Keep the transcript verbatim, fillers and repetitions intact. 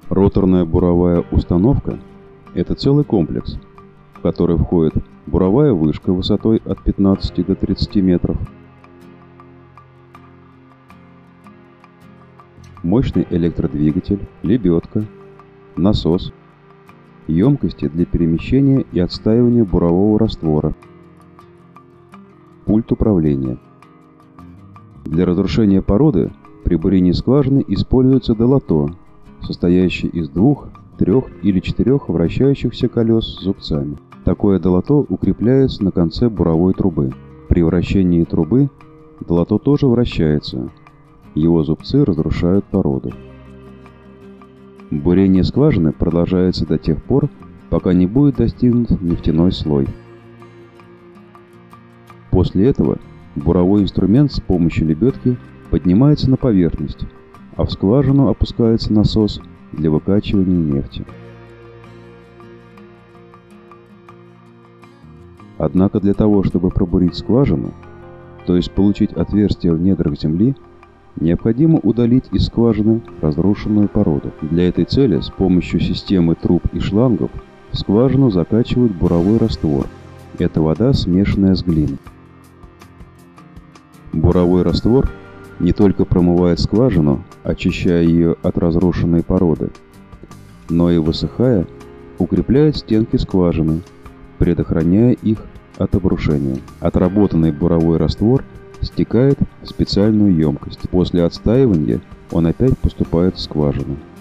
Роторная буровая установка – это целый комплекс, в который входит буровая вышка высотой от пятнадцати до тридцати метров, мощный электродвигатель, лебедка, насос, емкости для перемещения и отстаивания бурового раствора, пульт управления. Для разрушения породы при бурении скважины используется долото, состоящий из двух, трех или четырех вращающихся колес с зубцами. Такое долото укрепляется на конце буровой трубы. При вращении трубы долото тоже вращается. Его зубцы разрушают породу. Бурение скважины продолжается до тех пор, пока не будет достигнут нефтяной слой. После этого буровой инструмент с помощью лебедки поднимается на поверхность, а в скважину опускается насос для выкачивания нефти. Однако для того, чтобы пробурить скважину, то есть получить отверстие в недрах земли, необходимо удалить из скважины разрушенную породу. Для этой цели с помощью системы труб и шлангов в скважину закачивают буровой раствор. Это вода, смешанная с глиной. Буровой раствор не только промывает скважину, очищая ее от разрушенной породы, но и, высыхая, укрепляет стенки скважины, предохраняя их от обрушения. Отработанный буровой раствор стекает в специальную емкость. После отстаивания он опять поступает в скважину.